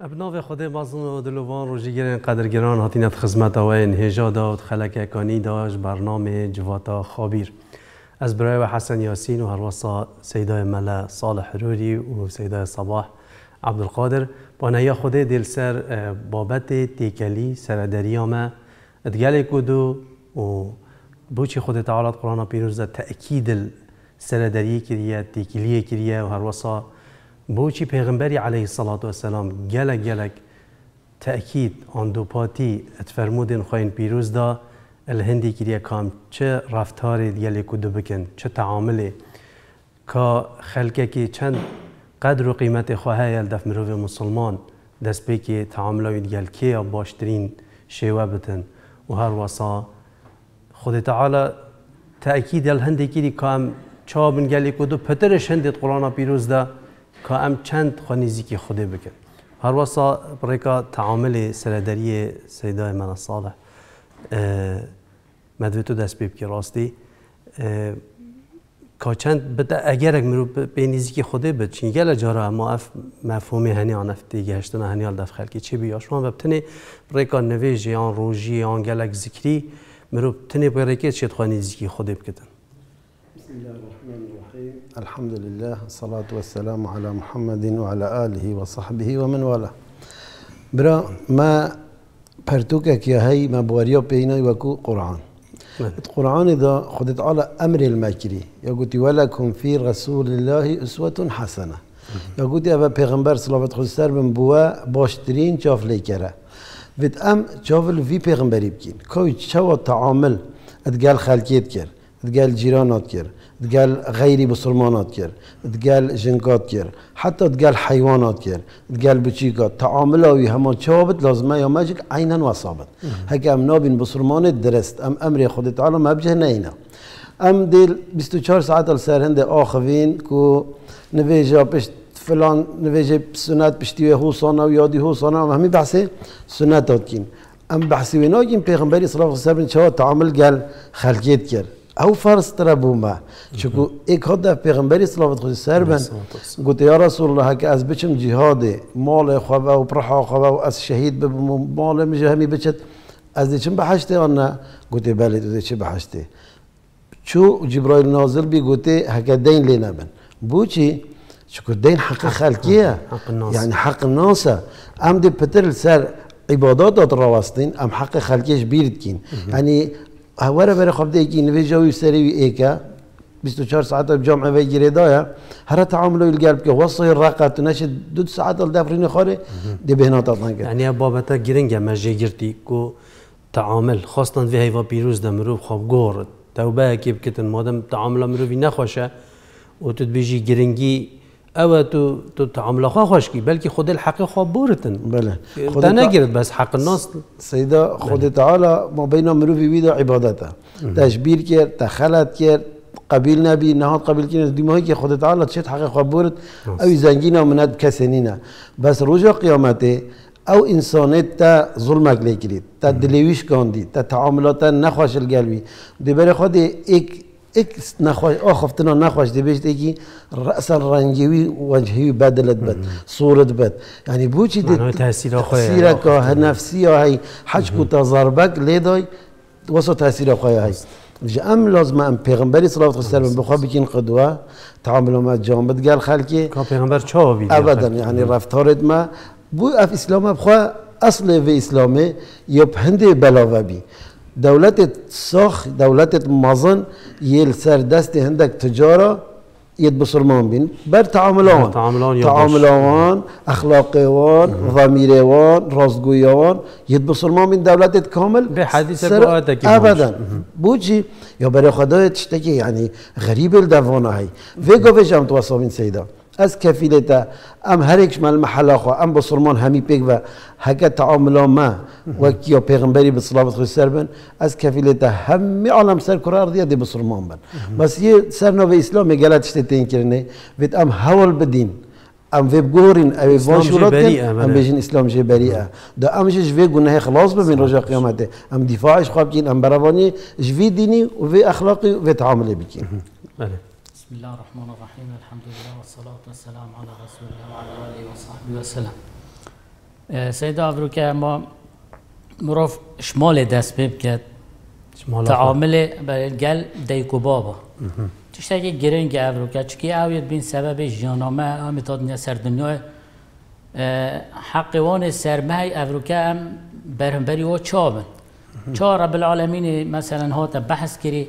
ابناء خدا مازن و دلوان روزیگران قدرگران هاتینت خدمت آوین هجا داد خلک کانی داشت برنامه جواتا خابیر از برای و حسن یاسین و هروسا سیدای ملا صالح حروری و سیدای صباح عبدالقادر با نیا خدا دل سر بابت تیکلی سردریامه ادگل کدو و بوچی خود تعالی قرآن پیروز تأکید سردری کریه تیکلی کریه و هروسا بوچی پیغمبری علیه الصلاة والسلام گلک تأکید آن دو پاتی اتفرمودن خواهین پیروز دا الهندی کریه کام چه رفتاری دیگلی کدو بکن چه تعاملی که خلقه که چند قدر و قیمت خواهی الدف مروف مسلمان دست بی که تعاملوی دیگل که باشترین شیوه بتن و هر واسا خود تعالی تأکید الهندی کری کام چابن گلی کدو پترش هندید قرآن پیروز دا که ام چند خانیزی که خوده بکن هر واسه برای تعامل سردری سیدای من صالح مدویتو دست بیب که راستی که چند بده اگر اک مرو بینیزی که خوده بد چین گل جارا ما مفهومی هنی آن افتی گهشتن هنی آل دف خلکی چی بیا شما ببتنی برای نویجی آن روژی آن گلک ذکری مرو بتنی برای که چید خانیزی که خوده بکتن بسم الله الرحمن الرحيم الحمد لله الصلاة والسلام على محمد وعلى آله وصحبه ومن والاه برا ما پرتوکه که هی ما بواریا پینای وکو قرآن القرآن إذا خدت على أمر المكري يقولي ولكم في رسول الله أسوة حسنة يقولي أبا پیغمبر صلوات خود سر بن بوا باشترین چاف لیکره وید ام چافل في پیغمبری بکین کوی چوا تعامل ادگال خلقیت کرد ادگال جیرانات کرد ادگال غیری بسلمانات کرد ادگال جنگات کرد حتی ادگال حیوانات کرد ادگال بچیکات تعامل اوی همان چوابت لازمه یا ماجک عینا وصابت هکه ام نابین بسلمان درست ام امر خود تعالی مبجه نینا ام دیل 24 ساعت السرهند آخوین کو نویجا پشت فلان نویجه سنت پشتیوه حوصانه و یادی حوصانه و همی بحثه سنتات کین ام بحثی ویناگین پیغمبری صلی الله علیه و سلم تعامل گل خلقیت کرد او فرض ترى بوما شكو ایک هده پیغمبری صلوات خود سر بن گوت یا رسول الله که از بچم جهاد مال خواه و پرحا خواه و از شهید ببم مال میشه همی بچت از دیچم بحشته آن گوت بله تو دیچه بحشته چو جبرائیل نازل بی گوته هکه دین لی نبن بو چی؟ شكو دین حق خلقیه يعني حق الناس ام دی پتر سر عبادات رواستین ام حق خلقیش بیرد کین يعني هواره برای خواب دیگه نویجاوی سری ایکا 24 ساعت بجامعه وی گیره دایا هر تعاملوی القلب که وصل الرقت نشد 2 ساعت الدفرین خاره دی بهنات آتن کرد یعنی بابتا گرنگه مجه گرتی کو تعامل خواستن وی هیوا پیروز دمرو خواب گورد توبه که بکتن مادم تعامل مروی نخواشه و تو بیجی گرنگی او تو تعامل خواه خوش کی بلکه خود الحق خواب بورتن بله خود نگیرد بس حق الناس سیدا خود تعالی ما بین مروی ویدا عبادته تشبیر کرد تخلط کرد قبیل نبی نهاد قبیل کنید دیمایی که خود تعالی چه حق خواب بورد او زنگینا مناد کسنینا بس روزا قیامته او انسانیت تا ظلمک لیکرید تا دلیویش کاندی تا تعاملات نخواش القلبی دی بر خود ایک نخواش آخفتنا نخواش دی بیشت ایکی رأسا رنگیوی وجهی بدلت بد صورت بد یعنی بوچی دی تأثیر که نفسی های حج کو تضربک لیدای واسه تأثیر خواهی های ام لازم ام پیغمبری صلی الله علیه و سلم بخواه بکین قدوه تعامل ما جامد گل خلقی که پیغمبر چه بید ابدا یعنی رفتارت ما بو اف اسلام بخواه اصل و اسلامه یا پهنده بلاوه بی دولت ساخ دولت مازن یل سر دست هندک تجاره ید بسرمان بین بر تعاملان اخلاقیوان ضمیریوان راستگویوان ید بسرمان بین دولت کامل به حدیث باید ابدا بوچی یا برای خدای تشتکی یعنی غریب الدوانه هی و گوش هم تو واسمین سیدا از کفیلتا ام هر یک مال محل خو ام بسرمان همی پیگ و هک تعامل ما و کیا پیغمبری به صلوات خود سر بن از کفیلتا همه عالم سر کره ارضیه دی بسرمان بن بس یه سر نو اسلام گلت شتین کرنه وید ام حول بدین ام وی بگورین اوی وانشورات ام بیشین اسلام جه بریئه دا ام جوی گناه خلاص ببین رجا قیامته ام دفاعش خواب کین ام بروانی جوی دینی و وی اخلاقی و تعاملی بکین بسم الله الرحمن الرحيم الحمد لله والصلاة والسلام على رسول الله وعلى آله وصحبه وسلم سيدا أفروكا ما مروف شمال دست بكت تعامل بالجل ديكو بابا تشتكي جرينج أفروكا تشكي عاود بين سبب جانما أمتادنيا سر دنيا حقوان سرمای أفروكا أم برهنبري و چابن چا رب العالمين مثلا هات بحث كري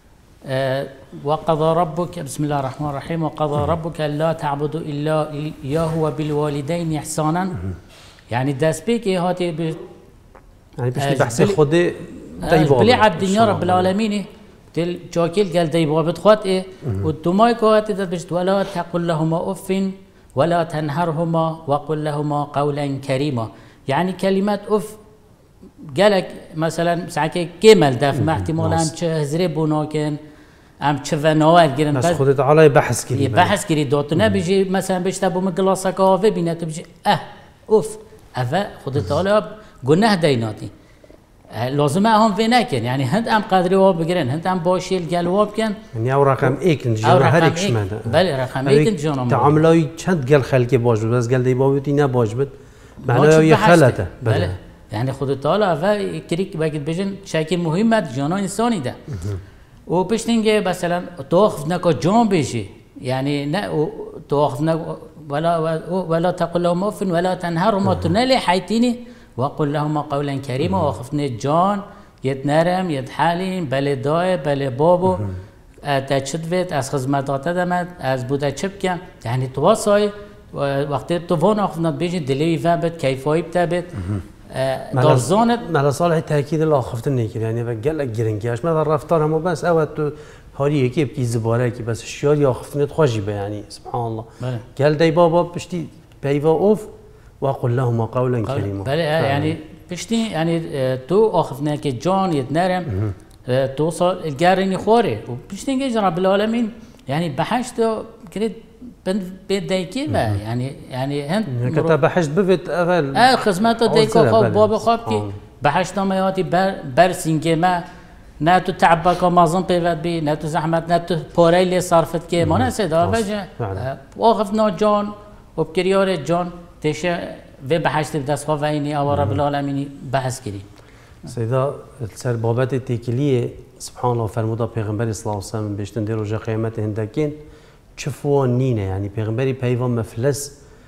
وقضى ربك بسم الله الرحمن الرحيم وقضى ربك لا تعبدوا إلا إياه وبالوالدين إحسانا يعني دست بيك هاتي يعني باش بحث خودي بلي عبد يا رب العالمين تل جاكيل قال ديبا بتخوت ايه والدماء كواتي بجد ولا تقل لهما اف ولا تنهرهما وقل لهما قولا كريما يعني كلمات اف قالك مثلا ساعه كمل داف ما احتمال ام هزري بوناكن ام تشفنوال جيرن بس خودت تعالى بحث كري بحث كري دوتنا بيجي مثلا بيشتبوا من جلاسه كافي بينات بيجي اوف افا خودت تعالى قلنا هديناتي لازم هم في ناكن يعني هند ام قادري واب بقرن هند ام باشيل قال واب كان يعني او رقم ايك نجار هريك شماده بله رقم ايك نجار تعاملای چند قال خلقي باش بس قال دي بابتي نه باش بد معناه هي خلته بله يعني خود تعالى افا كريك باقي بجن شكل مهمه جانا انساني ده وبشتنجي مثلا تاخذ نكو جون بيجي يعني تاخذ ولا تقل لهم اف ولا تنهرهم تنالي حيتيني وقل لهما قولا كريما وخفني جان يتنرم يتحالين بله داي بله بابو تشدفت از خدمات دمت از بوده چبکم يعني تواصل وقتی توان اخفنات بيجي دلوي فابت كيفاي بتابت دارزانت مالا صالح تاكيد الاخفتن نيكر يعني بقلك جرنكاش ما الرفتار هم بس اوت تو هاري يكي بكي زباره كي بس الشيار ياخفنت خوجبه يعني سبحان الله قال داي بابا بشتي بيفا اوف وقل لهما قولا كريما بله يعني بشتي يعني تو اخفنا كي جان يتنرم توصل الجارين خوري وبشتي رب العالمين يعني بحشتو كريت بيت دايكي يعني هند كتب بحشت بفت اول خدمات دايكو خوب بابا خوب كي بحشت ما ياتي برسينكي ما ناتو تعبك ما ظن بيفت بي ناتو زحمت ناتو بوري اللي صرفت كي ما نسيدا فجأة واخفنا جان وبكريار جان تيشا في بحثت بدست خوفيني او رب العالمين بحث كري سيدا سر بابت تيكليه سبحان الله فرمودا پیغمبر صلى الله عليه وسلم بيشتن دي رجا قيامت هندكين چفوان نينه يعني پیغمبري پیوان مفلس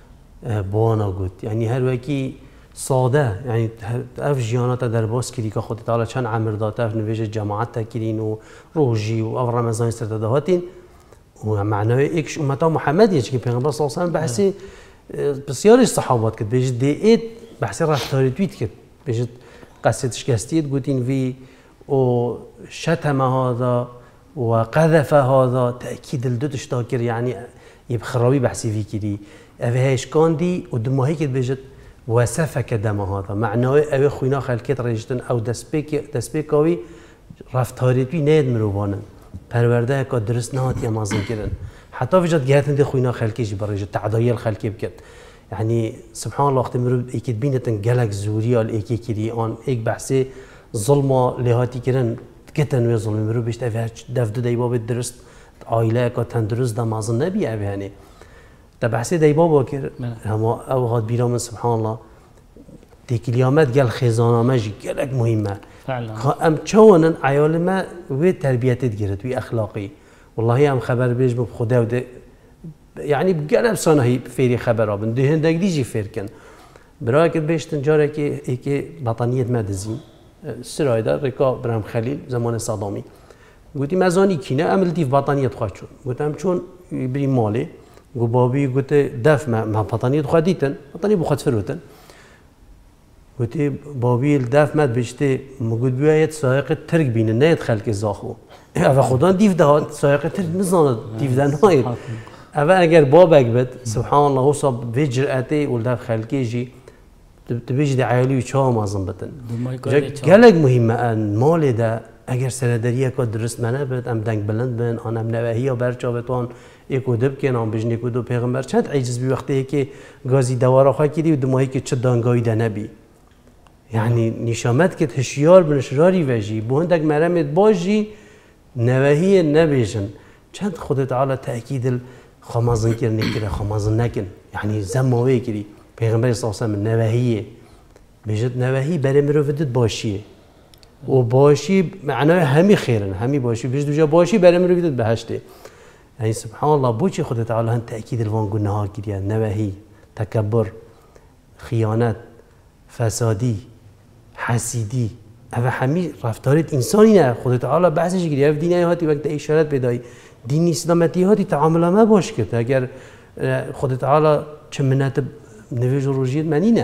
بوانا قد يعني هر وكي ساده يعني اف جيانات در باس كري که خود تعالى چند عمر داته اف نویج جماعت تكرين و روجي و او رمضان سرتدهاتين ومعناه ايكش امتا محمد يجي پیغمبر صلى الله عليه وسلم بحثي بسیاری صحابات کرد بیشتر دیت بحث رفتاری توییت کرد بیشتر قصد شکستید گوتین وی و شتم هذا و قذف هذا تأكيد الدوتش تاكر يعني يبخرابي بحثي في كذي أفهاش كاندي ودماهي كده بيجت وسفك دم هذا معناه أبي خوينا خلقت رجتن أو دسبيكاوي رفتاری توی نید مروبانن پرورده که درست نهات یا مازن کردن حتی وجد جهتن دی خوینا خلقی جی برای تعدایل خلقی بکد يعني سبحان الله وقت مرو اكيد بينتن جلك زوريا الاكي كري ان اك بحثي ظلمه لهاتي كرن كتن وظلم مرو بيشت دفد ديباب درست عائله کا تندرست دمازن نبي ابي يعني تبحثي ديباب كر هم او هاد بيرام سبحان الله تكليامات قال خزانه ماجي جلك مهمه فعلا ام چونن عيال ما و تربيته تجرت و اخلاقي والله هم خبر بيج بخدا و يعني بقلب سنه هي فيري خبر ابن ده هندك ديجي فيركن براك بيشتن جارك هيك بطانيه مدزين سرايدا ركا برام خليل زمان صدامي قلت مزاني كينا عمل ديف بطانيه تخاچون قلت ام چون بري مالي قو بابي قلت دف ما بطانيه خديتن بطانيه بخد فروتن قلت بابي الدف مد بيشتي موجود بيايت سائق ترك بين نيت خلق زاخو اوا خدان ديف دهات سائق ترك مزانه ديف دنايت اول اگر بابک بد سبحان الله وصب في جرأتي ولدف خلقي جي تبيجي عائلي چا مازن بتن جالك مهمه ان مال ده اگر سردریه که درست منه بد ام دنگ بلند بن آنم نوهی برچا بتوان یکو دب که نام بجنی کو دو پیغمبر چند عجز بی وقتی که گازی دوارا خواه کردی و دماهی که چه دانگایی ده نبی يعني نشامت که هشیار بنشراری وجی بوندک مرمت باجی نوهی نبیجن چند خود تعالی تأکید خمازن کرد نکره خمازن نکن يعني زماوی کردی پیغمبر صلی الله علیه و سلم نوهیه بجد نوهی برای مروفدت باشیه و باشی معنای همی خیرن همی باشی بجد دوجا باشی برای مروفدت بهشته يعني سبحان الله بوشي خد تعالى هن تأكيد الوان قلنا كريا نواهي تكبر خيانات فسادي حسيدي هذا حمي رفتارات إنساني نه خد تعالى بحثش كريا في دينه هاتي وقت إشارات بداي دين إسلامتي هاتي تعامل ما باش كده اگر خد تعالى چمنات نویج روجيت منينه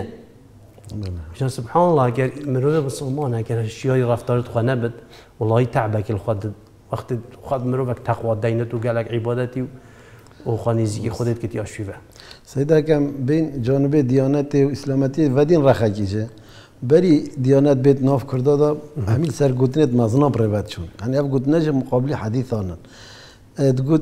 مشان سبحان الله اگر مروه مسلمان اگر شيء رفتارات خو نبد والله تعبك الخد وقت خود مروفك تقوى دينت وقالك عبادتي وخانيزي خودت كتي اشوفه سيدا كم بين جانب ديانات واسلامتي ودين رخاكيشه بري ديانات بيت ناف كردادا همين سر قوتنت مزنا بريبات شون يعني اف قوتناج مقابل حديث آنن تقول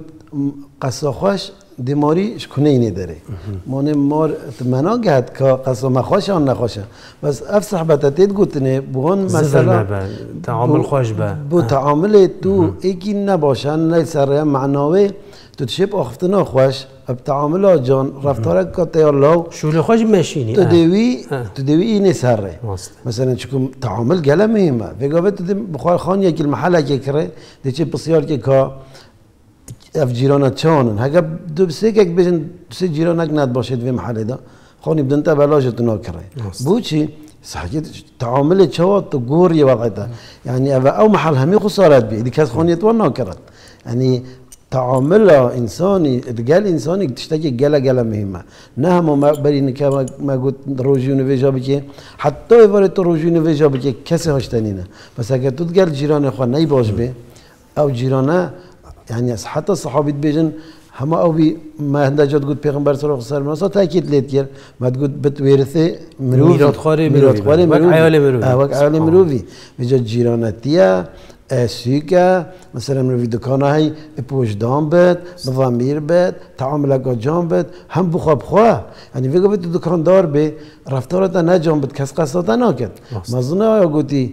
قصاخوش دماری شکنه اینه داره مانه مار منا گهد که قسم خوش آن نخوشه بس اف صحبتت گوتنه بون مثلا تعامل خوش بو تعامل تو یکی نباشن نه سر معناوی تو تشب اختنا خوش اب تعامل جان رفتارک که تیارلاو شغل خوش ماشینی تو دوی اینه سره مثلا چکم تعامل گله مهمه وگاه تو بخوار خان یکی المحله که کره دیچه بسیار که اف جيرانات چانن هگه دو سه یک بیشن سه جيرانك ند باشد في محل ده خوني بدن تا بلاجت ناكره بوچی صحيح تعامل چوات تو گوری وضعته يعني او محل همي خسارات بي دي كاس خونيت وناكرت يعني تعامل انساني رجال انساني تشتكي جلا مهمه نهم ما برين كما ما قلت روجينو فيجا بكي حتى يفرت روجينو فيجا بكي كسي هاشتنينه بس اگر تو قال جيران اخوان ني باش به او جيرانه يعني حتى الصحابي بيجن هما او بي ما هندجت قلت پیغمبر صلى الله عليه وسلم تاكيد ليت كير ما تقول بتورثه مروفي ميراث خاري مروفي وك عيال مروفي بيجا جيرانتيا سيكا مثلا مروفي دكانه هي بوش دام بد بضمير بد تعاملك جام بد هم بخواب خواه يعني فيقو بيت دكاندار بي رفتارتا نجام بد کس قصاتا ناكد مظنه آیا قلتي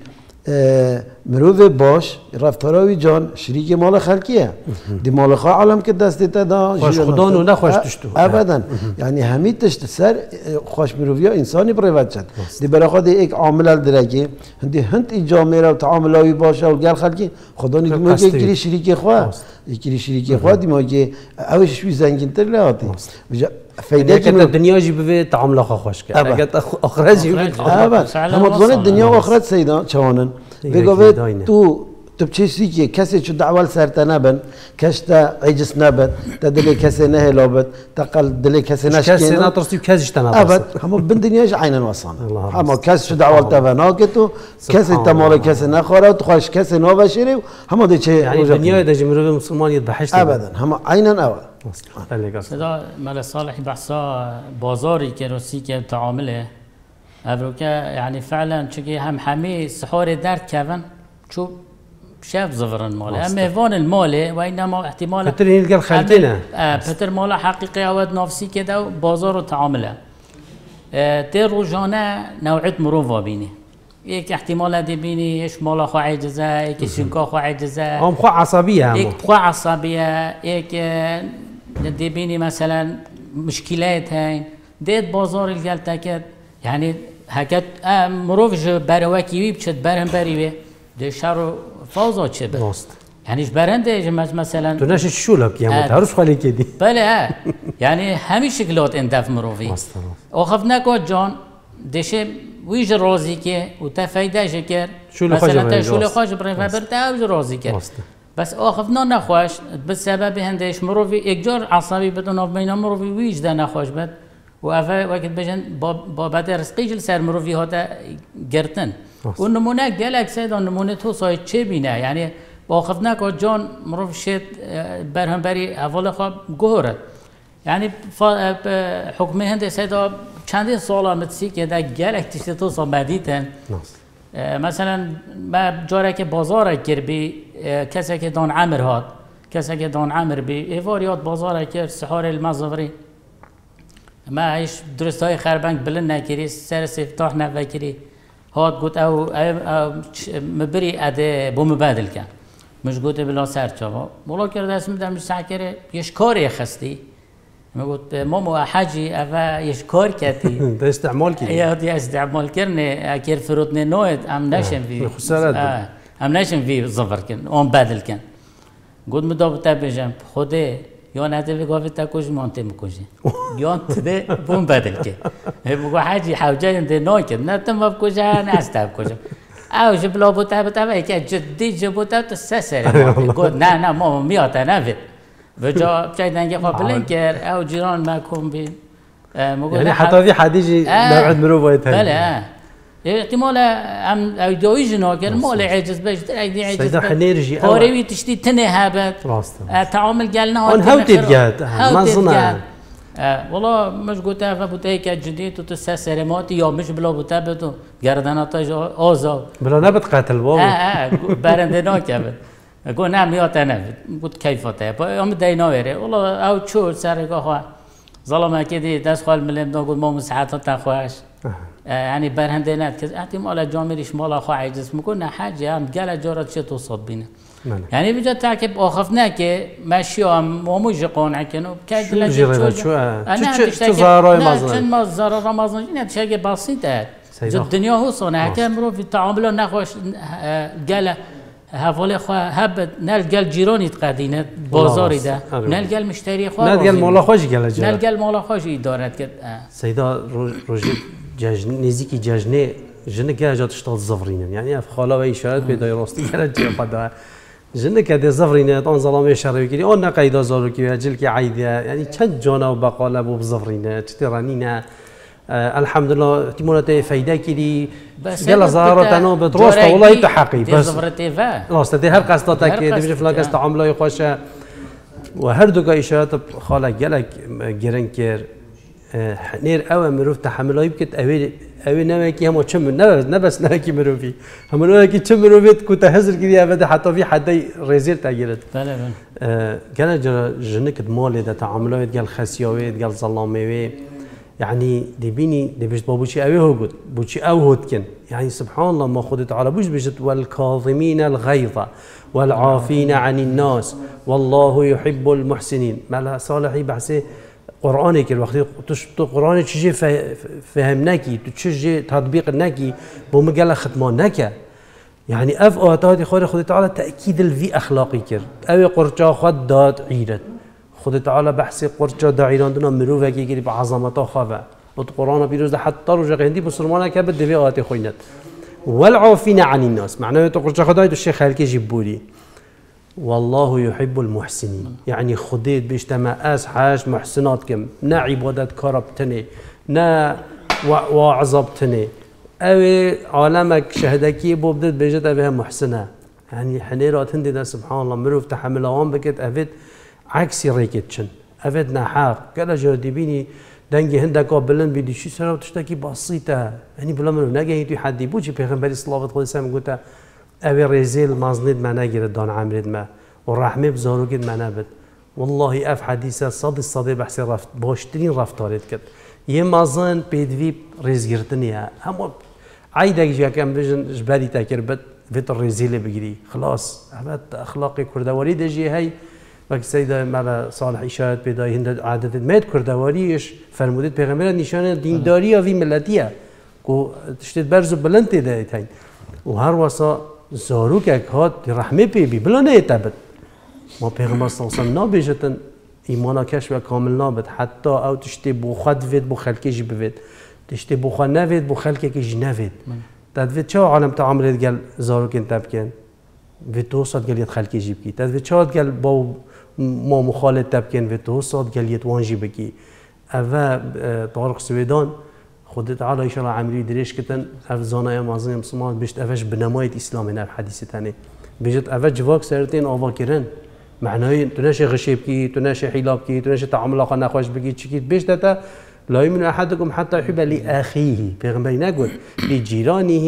مروه باش رفتاراوی جان شریک مال خلقیه دی مال خواه عالم که دست دا خوش خدان و نخوش تشتو ابدا یعنی همین تشت سر خوش مروفی ها انسانی پریوت شد دی برای خود ایک عامل درگی هندی هند ای جامعه را تعاملاوی باشه و گل خلقی خدا نیدیم که یکی شریک خواه یکی شریک خواه دی ما که اوش شوی زنگین تر لحاتی فایده که الدنيا جي بفي تعامل خوش كده اگر اخرت جي هم طلعت الدنيا واخرت سيدا چوانن بيقول تو تبچيسي كي كسي شو دعوال سرتنا بن كشتا عجس نبت تدلي كسي نهلوبت تقل دلي كسي نشكين كسي ناطرسي كسي تناطرس ابد هم بالدنيا عينا وصانا هم كسي شو دعوال تبناكتو كسي تمال كسي نخورت خوش كسي نوبشيري هم دي شيء يعني الدنيا اذا جمهور مسلمان يذبحش ابدا هم عينا اول صدا مال صالح بحثا بازاری که روسی که تعامله ابروکه يعني فعلا چکی هم همه سحور درد کردن چوب شاف زفرن ماله هم مهوان الماله و اینما احتمال پتر هیلگر خلدینه پتر ماله حقیقی اود نفسی که دو بازار و تعامله تر روزانه نوعیت مروفا بینی یک احتمال دی بینی ایش مالا خو عجزه یک شنکا خو عجزه هم خو عصبیه هم یک خو عصبیه یک دی بینی مثلا مشکلات هاین دید بازار الگل تکد یعنی هکت مروفش برواکیوی بچد برهم بریوه ده شر فوضا چه به یعنیش برنده مثلا تو نش شولا کیامت هرش خالی کدی بله یعنی همین شکلات اندف مروفی آخف نکات جان دشه ویج راضی که و تفایده شکر مثلا شول خوش برای برده اوج راضی کرد بس آخف نخواش به سبب هندش مروفی یک جور عصبی بدون آف بین مروفی ویج ده نخواش بد و اوه وقت بجن با بعد رزقی جل سر مروفی ها تا گرتن و نمونه گلک سید نمونه تو سای چه بینه یعنی با آخف نکات جان مروف شد برهم بری اول خواب گهرد يعني حكمي هند سيدا چندین سال متسی که در گلک تشت تو صابدیتن مثلا ما جاره که بازار کر بی کسی که دان عمر هات کسی که دان عمر بی ایواریات بازار کر سحار المزوری ما ایش درست های خربنگ بلند نکری سر سفتاح نفکری هات گوت او مبری اده بو مبادل کن مش گوت بلا سر چاوا مولا کرده اسم در مش سعکره یش کاری خستی میگفت ماما حاجی اوا یش کار کردی ده استعمال کردی یا دی استعمال کردن اگر فرود نوید ام نشم وی خسارت ام نشم وی ظفر کن اون بدل کن گفت مدام تبجم خوده یا نده بگاوی تا کج مانته میکشی یا تده بون بدل که بگو حاجی حوجه انده ناکد نه تم بکجه نه استاب کجم او جبلا بوتا بوتا که جدی جبوتا تو سسره گفت نه ماما میاته نوید بجا بچه دنگه قابلن کرد او جیران ما کن بین یعنی حتی في حديجي نوعد مروفه بله احتمال ام ايدوي جنا كان مال عجز باش ايدي عجز سيدا حنيرجي قاري تشتي تنه هابت تعامل قالنا اون هاو تبقى ما صنع والله مش قلت فبوتيك جديد وتسسر يا مش بلا بوتابتو گردنا تاج اوزا بلا نبت قاتل بابا برندنا كبد اقول نعم يا تنفذ قلت كيف تبا يوم دينا ويري والله او شو سرقه ظلمه كده دست خال ملم نقول ما مساعدة تخواش يعني برهندنات كذا احتمال جامعيش مالا خو عجز میکنه حاجه هم قال جارت چه توصد بینه يعني بجد تعكب اخفنا که ماشي ما موج قانع کنه که شو جرينا شو زارای مازن ما زار رمضان نه شيء بسيط الدنيا هو صنع كامرو في التعامل نخوش قال هفولی خواه هب نلقال جيراني تقدينه بازاري ده نلقال مشتري خواه نلقال مالا خوش قال جا نلقال مالا خوش ادارت كد سيدا روجي نزيكي جاجنه جنه كده جات اشتغل زفرين يعني اف خاله و اشارات بدای راستی کرد جا خدا جنه كده زفرين آن ظلامه شرعی کردی آن نقیدا زارو کی اجل کی عیده يعني چند جانا و بقاله بو زفرين چترانینه الحمد لله احتمالات فايدة كذي يلا زهرة تنو بتروست والله تحقي بس راست ده هر قصداتك دبج فلان قصد عمله يخوشه وهر دو إشارات خاله جلك جرنكر نير أول مروف تحمله يبكت أوي نمكي هم وشم نبس نمكي مروفي هم نمكي شم مروفيت كنت هزر كذي أبدا حتى في حد رزيل تاجرت كان جنك مالي ده تعامله قال خسيويت قال ظلامي يعني دبيني دبش بابوشي أوي هو قد بوشي أو هود كن يعني سبحان الله ما خدت على بوش بجت والكاظمين الغيظ والعافين عن الناس والله يحب المحسنين مالها صالحي بحسي قرآنك الوقت قرآن تشجي فهمناكي تشجي تطبيق ناكي بومجال ختمان ناكا يعني أف آتاتي خدت على تأكيد الفي أخلاقي كر أوي قرجا خد دات عيرت خود تعالی بحث قرچه دعیران دنیا مروفه که گیری به عظمتا خواه و قرآن پیروز ده حتی رجع هندی مسلمانه که بده به آتی خوینت والعافین عن الناس معناه تو قرچه خدای تو شیخ خالکی جبوری والله يحب المحسنين يعني خديت بيجتمع اس حاج محسنات كم نا عبادت كربتني نا وعظبتني او عالمك شهدكي بوبدت بيجت بها محسنه يعني حنيرات هندي ده سبحان الله مروف تحملوان بكت افيد عكسي ريكتشن افيد نحاق كلا جودي بيني دنگي هندك قابلن بيدي شي سنه تشتكي بسيطه يعني بلا منو نگه تو حدي بوجي پیغمبر صلوات الله عليه وسلم قلت اوي رزيل مازنيد ما نگير دان عمرد ما والرحمه بزارو قد ما نبت والله اف حديثه صدي بحث رفت باشترين رفتارت كد يه مازن بيدوي رزگرتنيه هم عيدك جا كم بجن جبالي تكربت فيت الرزيل بجري خلاص احمد اخلاقي كردواري دجي هي وقت سيدا مال صالح اشارت بدای هند عادت مد کردواریش فرمودید پیغمبر نشانه دینداری و ملتیه کو تشتید برزو بلند ده تاین و هر واسا زارو که هات رحمه بی بلا نه تبت ما پیغمبر صلی الله علیه و آله نبیجتن ایمانا کش و کامل نابد حتی او تشتی بو خود وید بو خلکی جی بوید تشتی بو خود نوید بو خلکی کی جی نوید تدوید چه عالم تعاملت گل زارو کن تبکن وید توصد گل ید خلکی جی بکی تدوید چه گل با ما مخالط تبكين في توصل قال يتوانجي بكي أفا طارق سويدان خدت على إشارة عملي دريش كتن أف زانا مازن مسلمان بيشت أفش بنماية إسلام هنا بحديث تاني بيجت أفا جواك سرتين أفا كيرن معناه تناشي غشيب كي تناشي حلاب كي تناشي تعامل آخر نخواش بكي تشكيت بيشت تا لا يؤمن أحدكم حتى يحب لأخيه بيغمبري نقول لجيرانه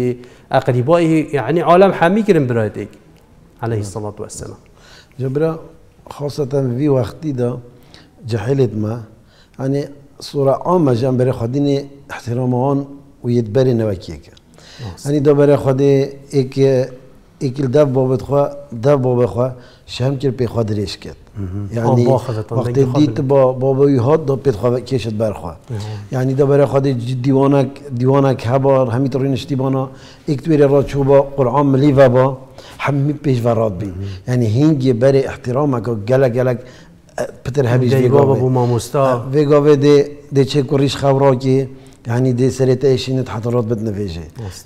لأقربائه يعني عالم حمي كرم برايتك عليه الصلاة والسلام جبرا خاصة في وقتی دا جهلت ما يعني صورة عامة جنب برای خودین احترام آن و یدبری نوکیه که يعني دا برای خود ایک ایکل دف بابت خوا شهم کرد پی خوا درش کرد یعنی وقتی دیت بابایی هات دا پید خوا کشت برخوا یعنی دا برای خوا دیوانک هبار همی طوری نشتیبانا ایک توی را چوبا قرآن ملی و با همی پیش وراد بی یعنی هنگی برای احترام که گلک پتر هبیش ویگاوه ده چه کریش خورا که يعني دي سريت ايشين حضرات بدنا فيجي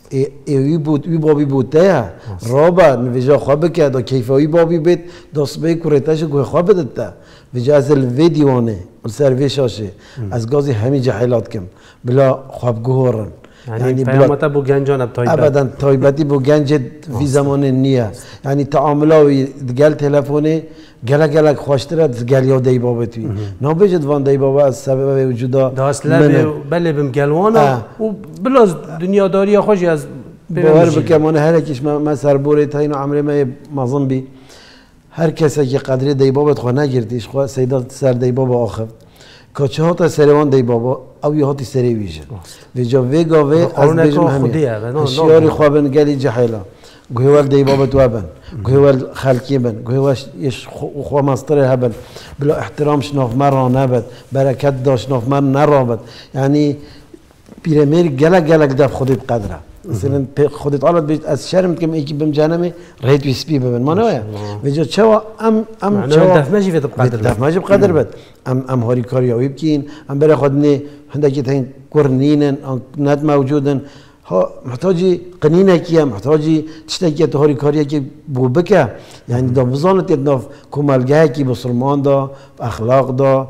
اي بابي بود ده رابع نفيجا خوابك دا كيف اي بابي بيت داس بي كوريتاش جو خواب دتا فيجا از الفيديوانه السيرفيشاشه از غازي همي جحيلات كم بلا خواب جوهرن يعني پیامت بو گنجان ابدا تایبتی بو گنج في زمان نیه يعني تعاملاوی گل تلفنی گلک خوشتره گل یا دی بابتوی نباید وان دی بابا از سبب وجودا داست لبه بله بم گلوانا و بلاز دنیا داری خوشی از باور بکمان هر کیش ما سربوره تاینو عمره ما مازن بی هر کسی که قدری دی بابت خو نگیردیش خو سیدا سر دی بابا آخر کاچه ها تا سروان دی بابا او یه هاتی سری ویژه ویجا ویگاوه از بیجم همین اشیاری خوابن گلی جحیلا گوهوال دی بابت وابن گوهوال خلکی بن گوهوال خواه مستره هبن بلا احترام شناف مرا نبد برکت داشت شناف مر نرابد یعنی پیرمیر گلک دف خودت قدره مثلا خودت آلت بیشت از شرم کم ایکی بم جهنمه رهید ویسپی ببن ما نویا ویجا چوا ام چوا دف ماجی فیت بقدر دف ماجی بقدر بد ام هاری کاریاوی بکین ام برای خودنی هندکی تین کرنینن ند موجودن ها محتاجی قنینه کیه محتاجی تشتکی تو هاری کاریا کی بو بکه یعنی دا بزانت ادناف کمالگاه کی بسرمان دا اخلاق دا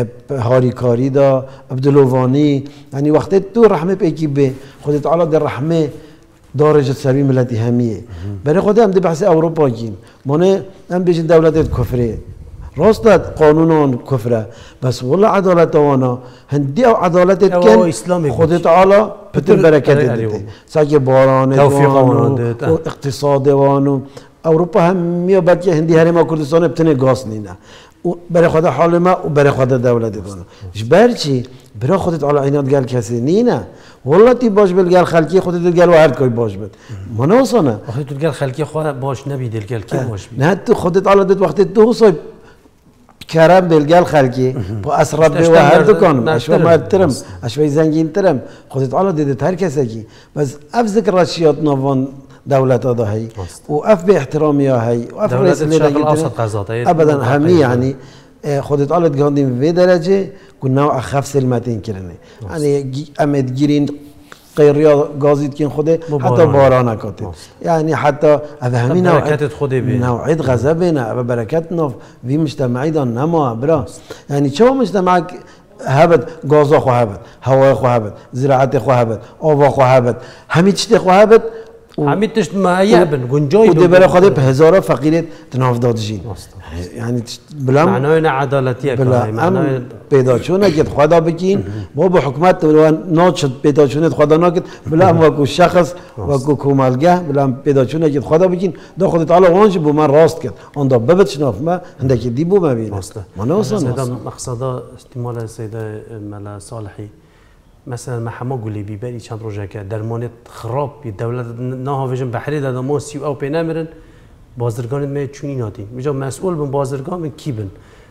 هاری کاری دا عبدالوانی یعنی وقتی تو رحمه پیکی به خود تعالی در رحمه دارجت سروی ملتی همیه برای خود هم دی بحث اروپا کیم مانه هم بیشتر دولت کفره راست قانون کفره بس والله عدالت وانا هندی او عدالت کن خود تعالی پتر برکت دیده ساکی باران وانو اقتصاد وانو اروپا هم میاد بعد که هندی هرما کردستان بتنه گاز نینه برای خود حال ما و برای خود دولت وانا جبر چی برای خود تعالی عینات گل کسی نینه والله تی باش بلگل خلکی خودت دلگل و هر کاری باش بد مناسانه وقتی تو دلگل خلکی خود باش نبی دلگل کی باش بی نه تو خودت تعالی دت وقتی تو صاحب کرم بلگل خلکی با اسراب به هر دکان اشوا مرترم اشوا زنگین ترم خودت تعالی دیده هر کسی کی بس اف ذکر رشیات نوان دولت هذا هي واف باحترامي هي واف رئيس الشرق الاوسط قصاد ابدا همي يعني خودت قالت قاندين في درجه كنا اخف سلمتين كرني يعني امد جيرين غير غازيت كين خوده حتى باران كاتت يعني حتى افهمي نوعيه غضبنا بركتنا في مجتمعي ده نما برا يعني شو مجتمعك هبت غازا خو هبت هوا خو هبت زراعت خو هبت آب خو هبت همه چیز خو هبت همه تشت مایه بن گنجای و برای خود به هزارا فقیرت تناف دادجین یعنی بلام معنای عدالتیه بلام پیدا چونه که خدا بکین ما به حکومت ناشد پیدا چونه خدا نکرد بلام و کو شخص و کو کومالگه بلام پیدا چونه که خدا بکین دا خود تعالی وانج بو من راست کرد آن دا ببد شناف ما هندکی دی بو مبین من اصلا مقصدا استعمال سیده ملا صالحی مثلا ما حما قولي بيبالي چند روزه که درمانت خراب بی دولت نه ویژن بحری داد ما سی او پینامرن بازرگان می چونی ناتین میجا مسئول بن بازرگان من کی بن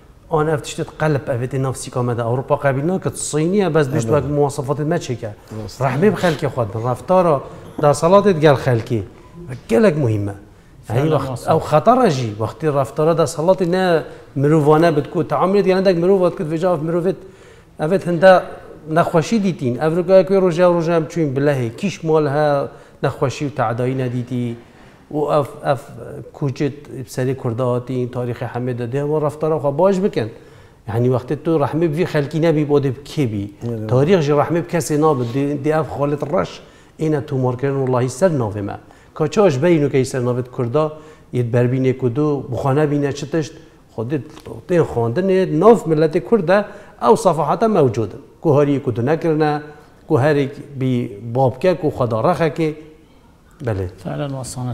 آن افتشت قلب افت نفسی کامده اروپا قبیل نه که صینیه بس بهش تو مواصفات ما چیکه رحمه بخلکی خود رفتار در صلاتت گل خلکی گلک مهمه یعنی وقت او خطر جی وقتی رفتار در صلات نه مروانه بتکو تعاملت یعنی دک مروات کد وجا مروت افت هنده نخوشی دیتین افریقا که روزه هم چون بلهی کیش مالها نخوشی و تعدایی ندیدی و اف کوچت بسری کرداتی تاریخ همه داده و رفتار خو باش بکن یعنی وقتی تو رحمه بی خلکی نبی بوده کی بی تاریخ جی رحمه کسی نابد دی اف خالد رش اینا تو مارکرن والله سر ناوه ما کاچاش بینو که سر ناوه کردا ید بربینه کدو بخانه بینه چتشت خودت تین خواندن ناف ملت کرده او صفحات موجوده کو هری کو نکرنه کو هری بی باب که کو خدا رخه که بله فعلا وصانا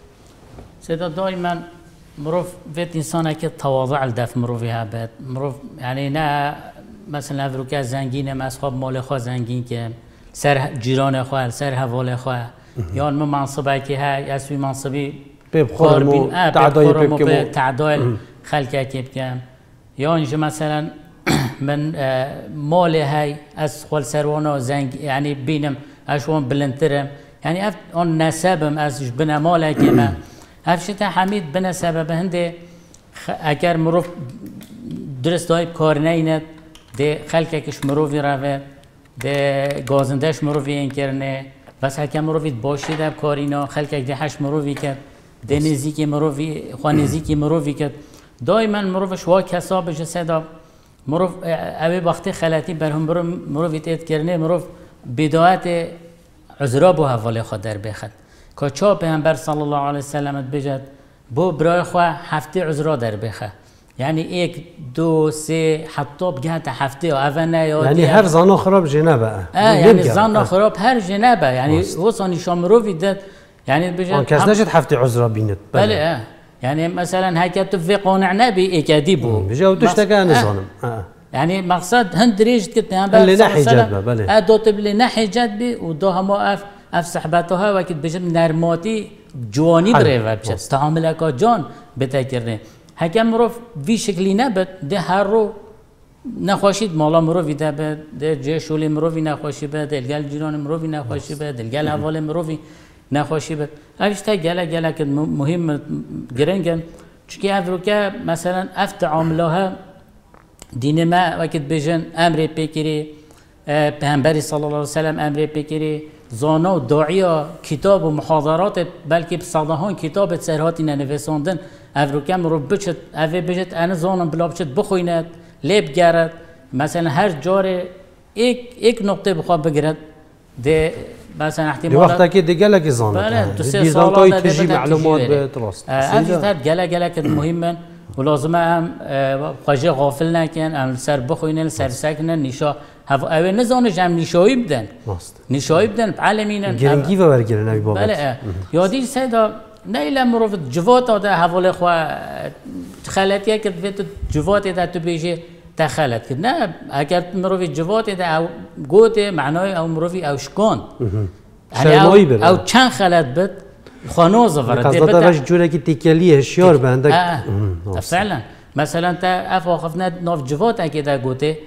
سيدا دائما مروف فيت انسان که تواضع الدف مروفی هبت مروف يعني نه مثلا افریقا زنگینه مسخاب مال خوا زنگین که سر جیران خوا سر حوال خوا یا من منصبه که ها اسوی منصبی بخورم تعدای بکم تعدای خلق کی بکم یا اینجا مثلا من مال های از خال سروانا زنگ یعنی بینم اشون بلندترم یعنی اون نسبم از بنا مال کی ما افشت حمید بنا سبب هنده اگر مروف درست دای کار نیند ده خلق کش مروفی روه ده گازندش مروفی این کرنه بس هکم مروفی باشید اب کارینا خلق ده هش مروفی کرد ده نزیکی مروفی خواه نزیکی مروفی کرد دائما مروفش وا کسا بجه صدا مروف اوی وقتی خلاتی برهم مروفی تید کرنه مروف بدایت عذرا بو حواله خود در بخد که چا پیغمبر صلی الله علیه وسلم بجد بو برای خواه هفته عذرا در بخه یعنی 1 2 3 حتی بگه تا هفته اوله یعنی هر زن خراب جنبه یعنی زن خراب هر جنبه یعنی وصانی شامرو ویدت یعنی بجد کس نشد هفته عذرا بیند بله يعني مثلا هيك في قانع نبي اكاديبو بجاو تشتكى نظام يعني مقصد هند ريجت كنت هم اللي ناحي جدبه بله دوت اللي ناحي جدبي ودوها موقف اف صحبتها وقت بجد نرماتي جواني دريفا بجد تعامل اكا جان بتاكرني هكا مروف في شكلي نبت ده هرو نخوشید مالا مروفی ده به ده جه شولی مروفی نخوشی به دلگل جیران مروفی نخوشی به دلگل حوال مروفی نخوشی به اوش تا گله که مهم گرنگن چون افروکه مثلا افت عاملها دین ما وقت بجن امر پیکری پیامبری صلی الله علیه و سلم امر پیکری زانا و داعیا کتاب و محاضرات بلکه صداهان کتاب سرهاتی ننویساندن افروکه مرو بچت اوه بجت انا زانم بلا بچت بخویند لیب گرد مثلا هر جاره یک نقطه بخواه بگرد ده مثلا احتمال وقتا که دیگه لکی زانه بله تو 3 سال سال تجی معلومات به راست افشتر گله که مهمن و لازمه هم خواجه غافل نکن هم سر بخوینن سر سکنن نشا اوه نزانه جمع نشایی بدن نشایی بدن عالمینن گرنگی و برگرن نبی بابت بله یادی سیدا نیل مروفت جوات ده حواله خواه خلطیه که جوات ده تو بیشه تخلت کرد نه اگر مروفی جوات ده او گوته معنای او مروفی او شکان یعنی او چند خلط بد خانوزه ورد قصدت روش جوره که تیکلیه شیار بنده فعلا مثلا تا اف واقفنا ناف جوات اگه ده گوته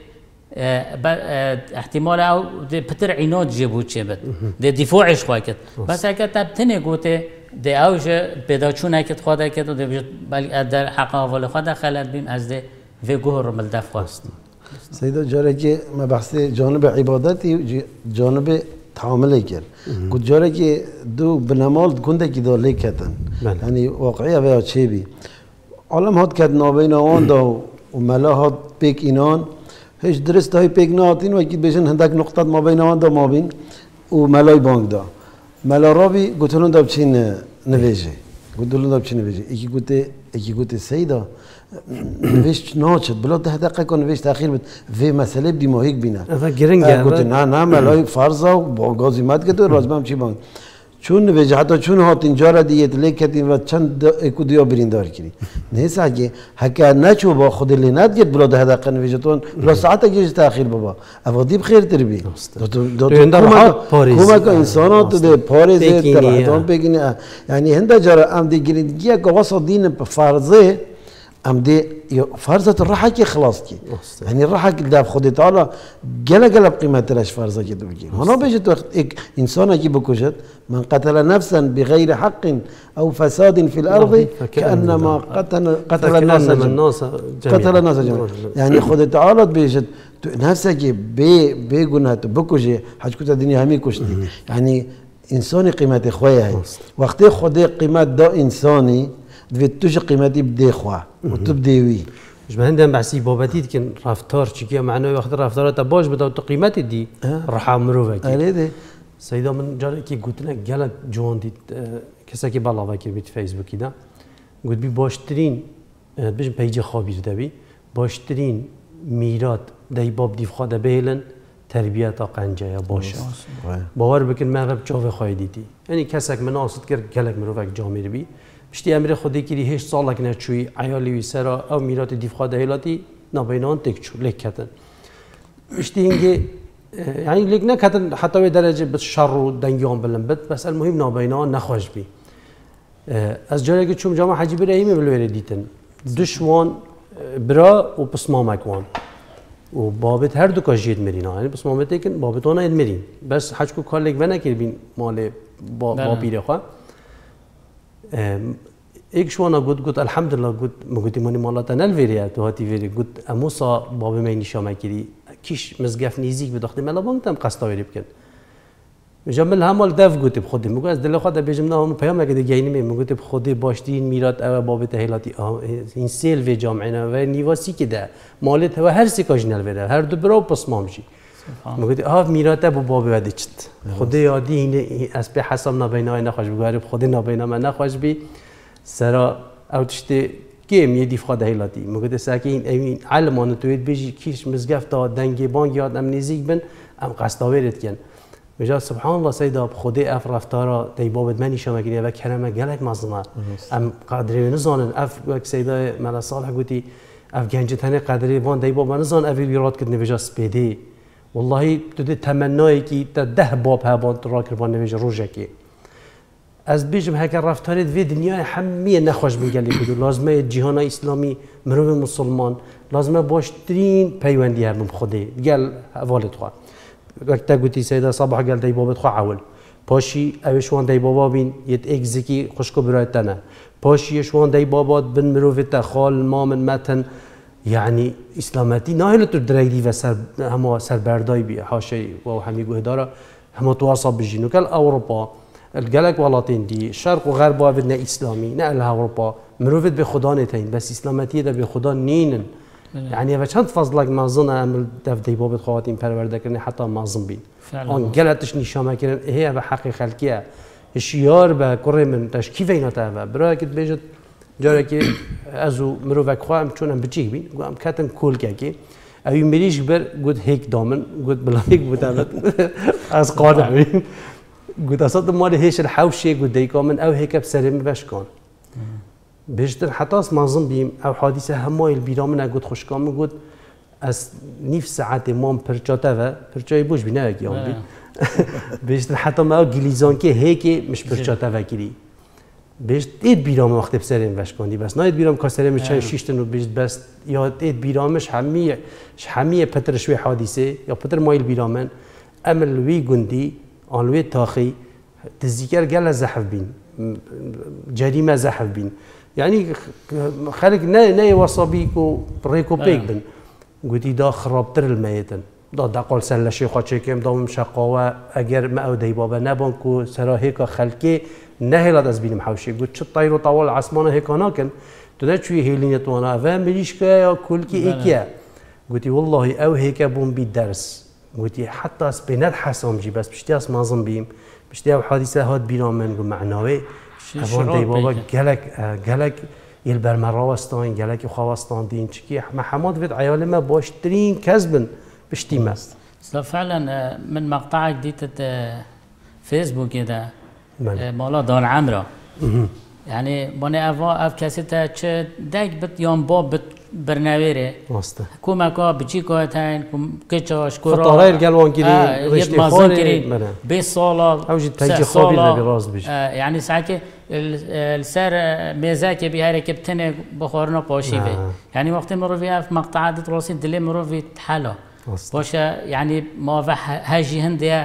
احتمال او ده پتر عینات جبود چه بد ده دفاعش خواه کرد بس اگر تا تنه گوته ده اوش پیدا چون اکت خواده کرد و ده در حق اول خواده خلط بیم از ده و گوهر ملدف خواست سیدا جاره که ما بحث جانب عبادتی جانب تعاملی کرد گفت جاره که دو بنمال گنده که داله کتن یعنی واقعی اوه چه بی عالم هاد کد نابین آن دا و ملا هاد پیک اینان هیچ درست های پیک نهاتین و اکید بیشن هندک نقطت ما بین آن دا ما بین و ملای بانک دا ملا رابی گوتلون دا بچین نویجه گوتلون دا بچین نویجه ایکی گوته سیدا نوشت ناچد بلا ده دقیقه کن نوشت تأخیر بید و مسئله بدی ماهیک بینه گوته نه ملای فرضا و با گازی مد که تو رازمه هم چی بانگ چون نوشت حتی چون هات اینجا را دیت لیکتین و چند اکو دیا بریندار کری نیست اگه هکه نچو با خود لینت گید بلا ده دقیقه نوشتون بلا ساعت گیش تأخیر بابا اوادی بخیر تر بی کمک انسانات ده پارزه ترحتان بگینی یعنی هنده جارا ام دی گریندگی اگه واسه دین فرضه ام دي فرزة الراحة كي خلاص كي يعني الراحة كي خدي تعالى جلا بقيمة تلاش فرزة كي تبكي هنا بيجت وقت إنسان كي بكوشت من قتل نفسا بغير حق أو فساد في الأرض كأنما قتل الناس جميعا يعني خدي تعالى بيجت نفسك بيجونا بكوشي حاجكوتا الدنيا همي كوشتي يعني إنساني قيمة إخويا هاي وقت خدي قيمة دا إنساني دویتوش قیمتی بده خواه و تو بدهوی. جمع هندم بحثی بابتید که رفتار چیکه معنای وقت رفتارات باش بده تو قیمتی دی رح مروه کی. آره سیدا من جاری که گوتنه گله جوان دید کسی که بالا وکر بیت فیسبوکی دا گوت بی باشترین بچم پیج خوابی رو دبی باشترین میرات دای باب دیف خواده بیلن تربیت قنجه یا باشه. باور بکن مغرب جاوه خواهی دیدی. یعنی کسی که من آسود کرد گله مروه جامعه بی بشتی امر خودی کلی هیچ سال که نچوی عیالی و سرا او میرات دیفخا دهیلاتی نابینان تکچو لیکتن بشتی اینکه یعنی لیک نکتن حتی به درجه بس شر و دنگیان بلن بد بس المهم نابینان نخواش بی از جایی که چون جامعه حجی برای ایمی بلویره دیتن دشوان برا و پسمامک وان و بابت هر دو کاجید مرین یعنی پسمامت کن بابت آنها اید مرین بس حج کو کار لگ و نکر بین مال با بیره خواه ایک شوانا گفت الحمدلله گفت مگوتی مانی مالاتا نلویریه تو هاتی ویری گفت اموسا باب من نشامه کردی کیش مزگف نیزیک بداختی ملا بانگتم قصدا ویری بکن جمل همال دف گوتی بخودی میگه از دل خود بیجم نه هم پیام نکرده گینی می میگه بخودی باشتین میرات او باب تهیلاتی این سیل و جامعه و نیواسی که ده مالت و هر سیکاج نلویره هر دو برا پس مامشی میگه میرات ابو باب ودی چت خودی یادی این از به حساب نبینای نخواش بگاری خودی نبینا من نخواش بی سرا او تشتی کیم یه دیف خود هیلاتی میگه ساکین این علمان توید بیجی کیش مزگفت دنگی بانگ یاد ام نزیک بن ام قصداویرت کن بجا سبحان الله سيدا بخدي اف رفتارا دي بابد ماني شما كني و كلمه قالك مظلمه ام قادري نزانن اف وك سيدا ملا صالح قوتي اف گنجتنه قادري وان دي بابا نزان اف بيرات كدني بجا سبيدي والله تدي تمناي كي 10 باب هبان راكر وان نويج روجكي از بیجم هک رفتارت وی دنیای همه نخوش میگلی بدو لازمه جهان اسلامی مرو مسلمان لازمه باشترین پیوندی هم خودی گل حوالت خوا وقتا گوتی سیدا صباح گل دی بابت خوا عول پاشی اوشوان دی بابا بین یت اگزکی خوشکو برایت تنه پاشی شوان دی بابات بن مرو تا خال مامن متن يعني اسلامتي ناهل تو دريدي و سر هما سربرداي بي حاشي و همي گهدارا هما تواصل بجينو كال اوروبا الجلك ولاتين دي الشرق وغرب بدنا اسلامي نقل اوروبا مروفت بخدا نتين بس اسلامتي ده بخدا نينن يعني اذا چند فضلك مازن عمل دف دي باب خواتين پرورده كرني حتى مازن بين ان جلتش نشامه كرن هي بحق خلقيه الشيار به كره من تش كيف ينتا برا كت بيجت جاره که ازو مروفک خواهم چونم بچیک بین گویم کاتن کول که اوی میریش بر گود هیک دامن گود بلاک بودم از قانع بیم گود اصلا مال هیش الحوشه گود دیکامن او هیک بسرم بش کن بیشتر حتی از منظم بیم او حادثه همه البیرامن گود خوشکام گود از نیف ساعت مام پرچاته و پرچای بوش بینه اگیام بی بیشتر حتی ما گلیزان که هیک مش پرچاته و کری بیشت اید بیرام وقتی بسریم وش کندی بس نه اید بیرام کاسریم چای شیشتن و بیشت بس یا اید بیرامش همیه پتر شوی حادثه یا پتر مایل بیرامن عمل وی گندی آنوی تاخی تذکر گل زحف بین جریمه زحف بین یعنی خلق نه وصابی کو ریکو پیک بین گویی دا خرابتر المیتن دا دقال سلشی خواهد کم دام شقاوه اگر ما او دی بابا نبان کو سراهی که خلقی نهلاد از بینم حوشی گفت چه طیر و طوال عصمانه هکانا کن تو ده چوی هیلینت وانا و ملیش که یا کل کی ایکیه گفتی والله او هیکه بون بی درس گفتی حتی از بینت حسام جی بس بشتی از مازم بیم بشتی او حادثه هاد بیرام من گو معناوی اوان دی بابا گلک یل برمراوستان گلک خواستان دین چکی محمد وید عیال ما باشترین کذبن بشتی مست فعلا من مقطعك ديت فيسبوك كده مالا دار عمرا يعني بني اف کسی تا چه دک بت یام باب بت برنویره کومکا بچی که تاین کچاش کورا فطاره الگلوان گیری رشته خاری 20 سالا اوجد تنجی خوابی لبی راست بیش يعني ساعه السر ميزاك بهاي كبتنه بخورنا باشيفه يعني وقت مرو فيها في مقطعات راسي دلي مرو في حاله باشا يعني ما هاجي هنديه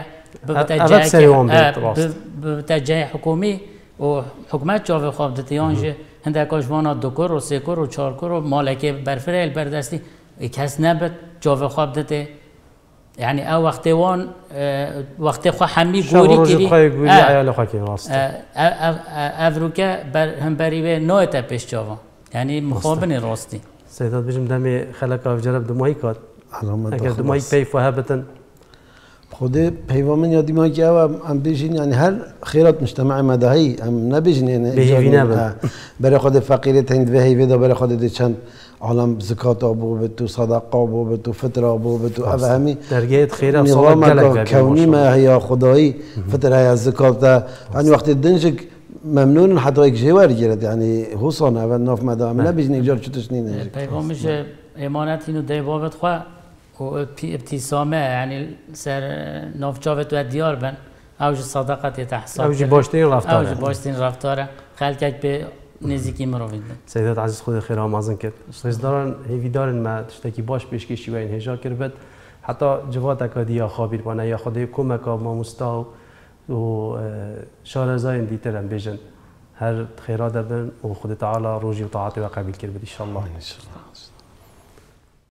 بتجاه حكومي وحكومات شوفي خواب دتيانجه هنده كاشوانا دوكور و سيكور و چاركور و مالكي برفريل بردستي يكاس نبت شوفي خواب دتي يعني او وقت وان وقت خو حمي غوري كيري غوري عيال خو كي راست افروكا هم بريبه نوتا پیش جاوا يعني مخابن راستي سيدات بيجم دمي خلق اف جرب دمای کات اگر دمای پیف وهبتن خودی پیوامن یادی ما که ام بیشین یعنی هر خیرات مجتمع مدهی ام نبیشین یعنی برای خود فقیرت هند وهی ودا برای خود دی چند عالم زکات آبو بتو صدقه آبو بتو فطر آبو بتو افهمی درگیت خیر نظام کونی ما هیا خدایی فطر هیا زکات یعنی وقتی دنجک ممنون حتی یک جوار گیرد یعنی حسن اول ناف مده ام نبیشین اجار چطورش نینه پیوامش امانت اینو دیوابت خواه و ابتسامه يعني سر نوف جافت و دیار بن اوج صداقت تحصیل اوج باشترین رفتاره اوج باشترین رفتاره خلقت به نزدیکی مروید سیدات عزیز خود خیر آمازن کرد رزداران هیویدارن ما تشتکی باش پیشکشی و این هجا کرد حتی جوات اکادی یا خابیر بانه یا خود کمک ما مستاو و شارزاین دیترن بیجن هر خیرات دادن و خود تعالی روزی و طاعت و قبیل کرد ان شاء الله.